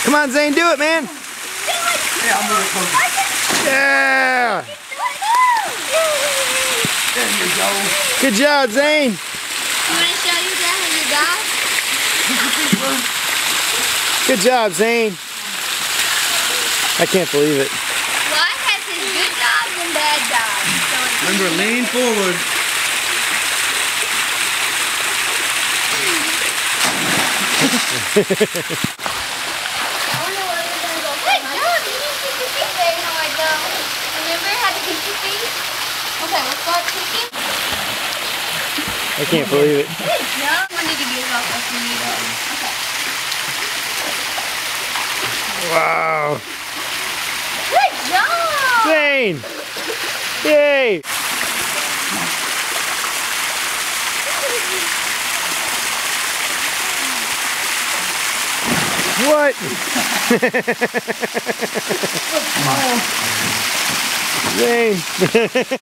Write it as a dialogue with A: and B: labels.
A: Come on, Zane, do it, man.
B: Yeah, I'll move it closer.
A: Yeah.
B: There you go.
A: Good job, Zane.
C: You want to show you that how you got?
A: Good job, Zane. I can't believe it.
C: Life has its good dogs and bad dogs. So
B: Remember, lean forward.
C: I wonder where we're going to go. Hey, John, you need to keep your feet there. No, I don't. Remember how to keep your feet? Okay, let's start kicking.
A: I can't believe it.
C: Good job. I need to get off if you need it. Okay.
A: Wow.
C: Good job.
A: Zane. Yay. What? Zane.